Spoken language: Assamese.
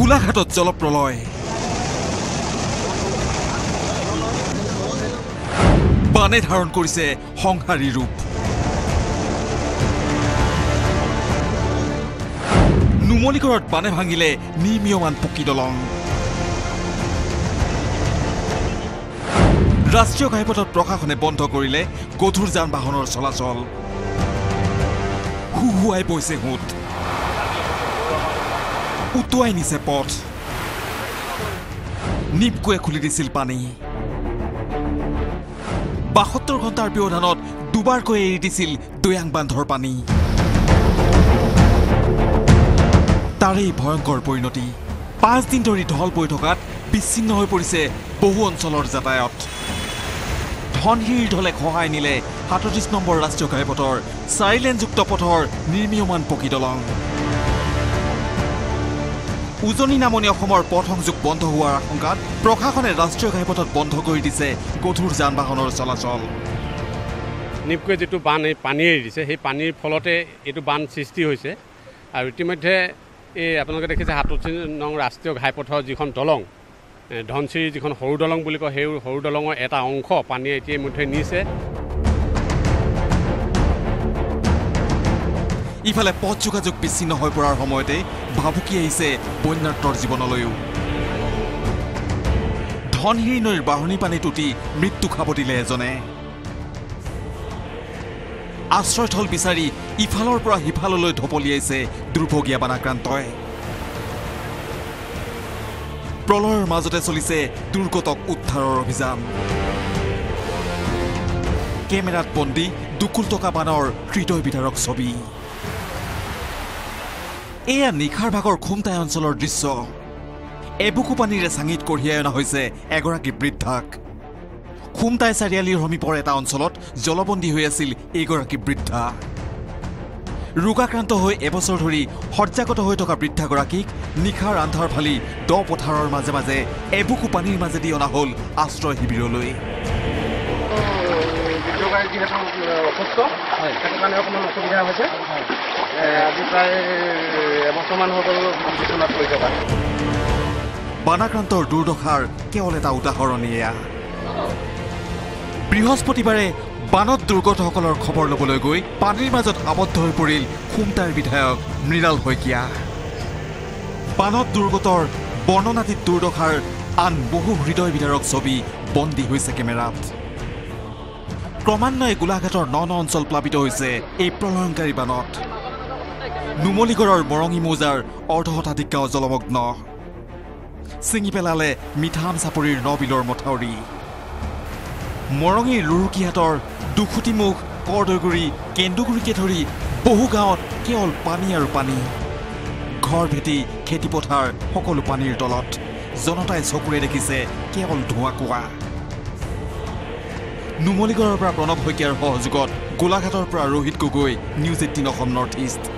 গোলাঘাটত জলপ্ৰলয় বানে ধাৰণ কৰিছে সংহাৰী ৰূপ নুমলীগড়ত বানে ভাঙিলে নিৰ্মীয়মান পকী দলং ৰাষ্ট্ৰীয় ঘাইপথত প্ৰশাসনে বন্ধ কৰিলে গধুৰ যান বাহনৰ চলাচল হুহুৱাই বৈছে হুত উটুৱাই নিছে পথ নিপকুৱে খুলি দিছিল পানী ৭২ ঘণ্টাৰ ব্যৱধানত দুবাৰকৈ এৰি দিছিল দৈয়াং বান্ধৰ পানী তাৰেই ভয়ংকৰ পৰিণতি ৫ দিন ধৰি ঢল বৈ থকাত বিচ্ছিন্ন হৈ পৰিছে বহু অঞ্চলৰ যাতায়াত ধনশিৰিৰ ঢলে খহাই নিলে ৩৭ নম্বৰ ৰাষ্ট্ৰীয় ঘাইপথৰ ৪ লেনযুক্ত পথৰ নিৰ্মীয়মান পকী দলং উজনি নামনি অসমৰ পথ সংযোগ বন্ধ হোৱাৰ আশংকাত প্ৰশাসনে ৰাষ্ট্ৰীয় ঘাইপথত বন্ধ কৰি দিছে গধুৰ যান বাহনৰ চলাচল নিপকুৱে যেটো বান এই পানী এৰি দিছে সেই পানীৰ ফলতে এইটো বান সৃষ্টি হৈছে আৰু ইতিমধ্যে এই আপোনালোকে দেখিছে ৩৭ নং ৰাষ্ট্ৰীয় ঘাইপথৰ যিখন দলং ধনশিৰি যিখন সৰু দলং বুলি কয় সেই সৰু দলঙৰ এটা অংশ পানীয়ে ইতিমধ্যে নিছে ইফালে পথ যোগাযোগ বিচ্ছিন্ন হৈ পৰাৰ সময়তে ভাবুকি আহিছে বন্যাৰ্তৰ জীৱনলৈও ধনশিৰি নৈৰ বাঢ়নী পানীত উটি মৃত্যু খাব দিলে এজনে আশ্ৰয়স্থল বিচাৰি ইফালৰ পৰা সিফাললৈ ঢপলিয়াইছে দুৰ্ভগীয়া বানাক্ৰান্তই প্ৰলয়ৰ মাজতে চলিছে দুৰ্গতক উদ্ধাৰৰ অভিযান কেমেৰাত বন্দী ২ কোটি টকা বানৰ হৃদয় বিদাৰক ছবি এয়া নিশাৰ ভাগৰ খুমটাই অঞ্চলৰ দৃশ্য এবুকু পানীৰে চাঙিত কঢ়িয়াই অনা হৈছে এগৰাকী বৃদ্ধাক খুমটাই চাৰিআলিৰ সমীপৰ এটা অঞ্চলত জলবন্দী হৈ আছিল এইগৰাকী বৃদ্ধা ৰোগাক্ৰান্ত হৈ এবছৰ ধৰি সজ্জাগত হৈ থকা বৃদ্ধাগৰাকীক নিশাৰ আন্ধাৰ ফালি দ পথাৰৰ মাজে মাজে এবুকু পানীৰ মাজেদি অনা হ'ল আশ্ৰয় শিবিৰলৈ বানাক্ৰান্তৰ দুৰ্দশাৰ কেৱল এটা উদাহৰণ এয়া বৃহস্পতিবাৰে বানত দুৰ্গতসকলৰ খবৰ ল'বলৈ গৈ পানীৰ মাজত আবদ্ধ হৈ পৰিল খুমটাইৰ বিধায়ক মৃণাল শইকীয়া বানত দুৰ্গতৰ বৰ্ণনাতীত দুৰ্দশাৰ আন বহু হৃদয় বিদাৰক ছবি বন্দী হৈছে কেমেৰাত ক্ৰমান্বয়ে গোলাঘাটৰ ৯ অঞ্চল প্লাবিত হৈছে এই প্ৰলয়ংকাৰী বানত নুমলীগড়ৰ মৰঙী মৌজাৰ অৰ্ধশতাধিক গাঁও জলমগ্ন ছিঙি পেলালে মিঠাম চাপৰিৰ ৯ বিলৰ মথাউৰি মৰঙীৰ লুৰুকিহাটৰ দুখুটিমুখ কৰদৈগুৰি কেন্দুগুৰিকে ধৰি বহু গাঁৱত কেৱল পানী আৰু পানী ঘৰ ভেটি খেতিপথাৰ সকলো পানীৰ তলত জনতাই চকুৰে দেখিছে কেৱল ধোঁৱা কোৱা নুমলীগড়ৰ পৰা প্ৰণৱ শইকীয়াৰ সহযোগত গোলাঘাটৰ পৰা Rohit Gogoi news ১৮ Assam north east